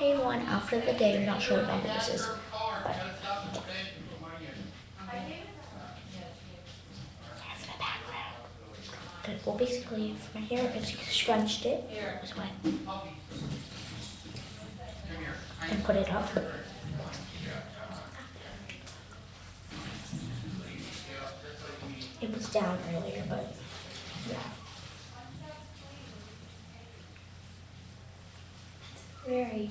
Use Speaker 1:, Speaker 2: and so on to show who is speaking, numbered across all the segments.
Speaker 1: Hey everyone, outfit of the day. I'm not sure what number this is. But sorry for the background. Good. Well, basically, for my hair, I just scrunched it this way and put it up. It was down earlier, but yeah. Very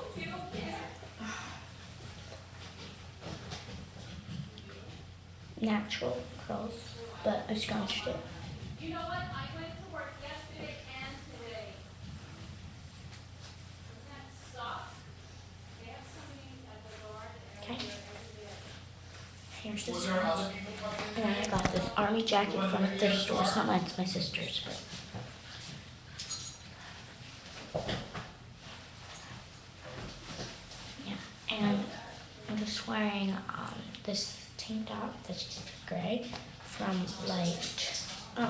Speaker 1: natural curls, but I scrunched it.
Speaker 2: You know what? I went to work yesterday and today. Doesn't that suck? They have somebody at the door
Speaker 1: Okay.
Speaker 2: every day.
Speaker 1: Here's this one. And then I got this army jacket from a thrift store. It's not mine, it's my sister's. Yeah, and I'm just wearing this tank top that's just gray from Light.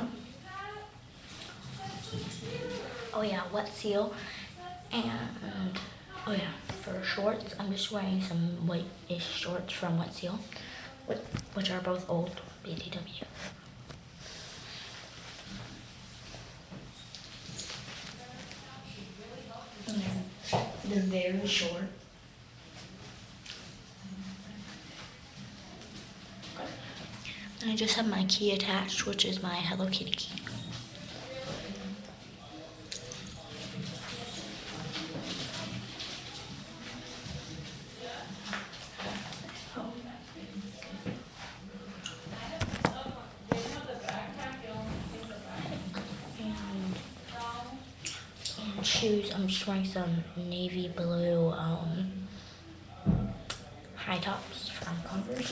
Speaker 1: Oh yeah, Wet Seal. And oh yeah, for shorts, I'm just wearing some white-ish shorts from Wet Seal, which are both old BTW. And they're very short. And I just have my key attached, which is my Hello Kitty key. And shoes, I'm just wearing some navy blue high tops from Converse.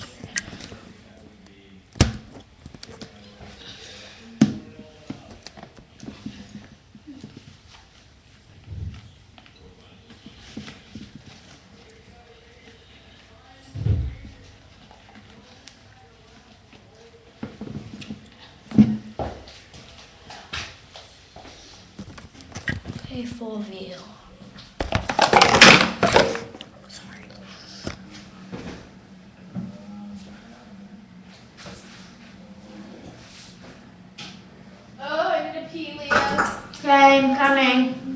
Speaker 1: Okay, full view. Sorry.
Speaker 2: Oh, I need a pee, Leah.
Speaker 1: Okay, I'm coming.